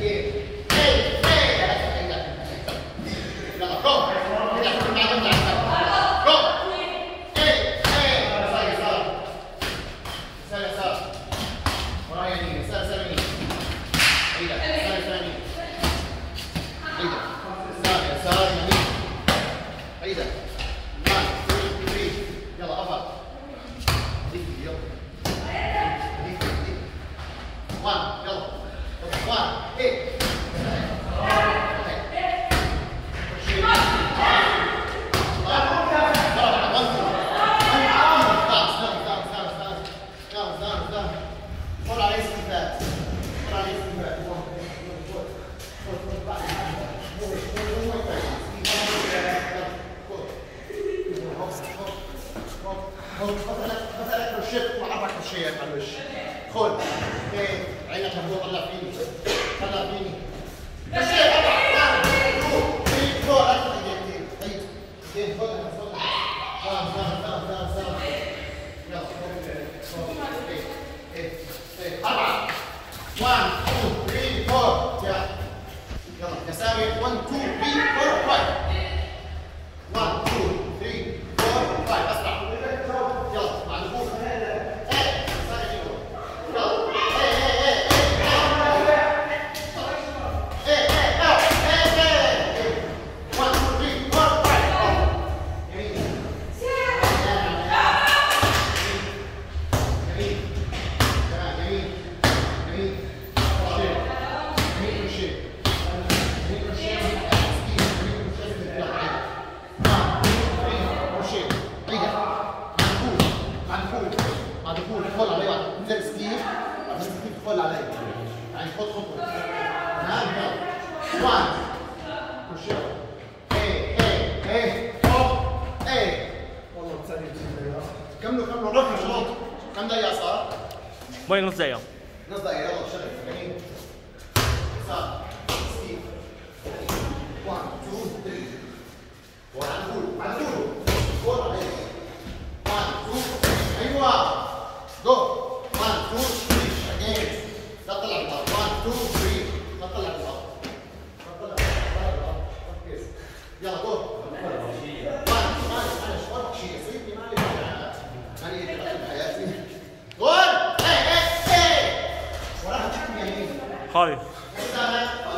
مثلا كروشيه مع 4 كروشيات على الوش. خد ايه عينك مفتوحه طلع فيني طلع فيني كروشيه 4 1 2 3 4 اكتر ايدين ايدين خد يلا ايه 4 1 2 3 4 يلا يا سامي 1 2 3 4 5 1 2 3 4 5 اسرع يلا مع الفوق تدخل علي واحد زي سكيب بعدين سكيب تدخل علي يعني خد خطوه تمام يلا 1 كروشيه ايه هوب ايه والله بتسلم كملوا روحوا شوط كم دقيقه صار؟ وين نص دقيقه نص دقيقه يلا اشتغل جميل صار سكيب 1 2 3 وعلى طول خد علي 1 2 ايوه Go. 1 2 3 again. لا تطلع بالارض. 1 2 3 لا تطلع بالارض. لا تطلع بالارض. ركز. يلا جو. معلش وراك شيء سيبني مالي مالي في حياتي. جول. ايه وراها تشوف يمين. خايف.